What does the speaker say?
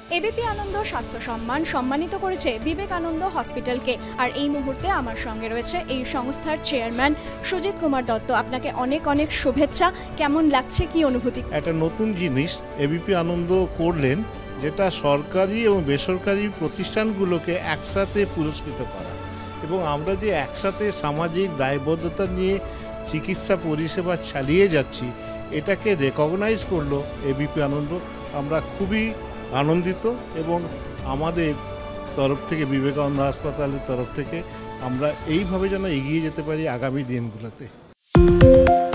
ABP আনন্দ স্বাস্থ্য সম্মান সম্মানিত করেছে বিবেকানন্দ হসপিটালকে। আর এই মুহূর্তে আমার সঙ্গে রয়েছে এই সংস্থার চেয়ারম্যান সুজিত কুমার দত্ত। আপনাকে অনেক অনেক শুভেচ্ছা। কেমন লাগছে, কি অনুভূতি? একটা নতুন জিনিস এবিপি আনন্দ করলেন, যেটা সরকারি এবং বেসরকারি প্রতিষ্ঠানগুলোকে একসাথে পুরস্কৃত করা, এবং আমরা যে একসাথে সামাজিক দায়বদ্ধতা নিয়ে চিকিৎসা পরিষেবা চালিয়ে যাচ্ছি, এটাকে রেকগনাইজ করলো এবিপি আনন্দ। আমরা খুবই আনন্দিত, এবং আমাদের তরফ থেকে, বিবেকানন্দ হাসপাতালের তরফ থেকে আমরা এইভাবে যেন এগিয়ে যেতে পারি আগামী দিনগুলোতে।